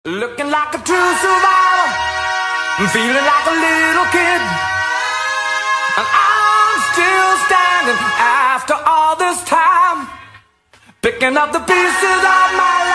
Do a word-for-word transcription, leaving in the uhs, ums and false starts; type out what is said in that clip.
Looking like a true survivor, I'm feeling like a little kid, and I'm still standing after all this time, picking up the pieces of my life.